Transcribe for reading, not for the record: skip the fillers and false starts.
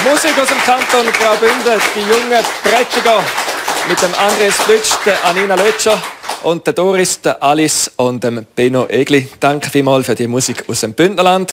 Musik aus dem Kanton Graubünden, die jungen Prättiger mit dem Andres Plütsch, der Anina Lötscher und der Doris, der Alice und dem Benno Egli. Danke vielmals für die Musik aus dem Bündnerland.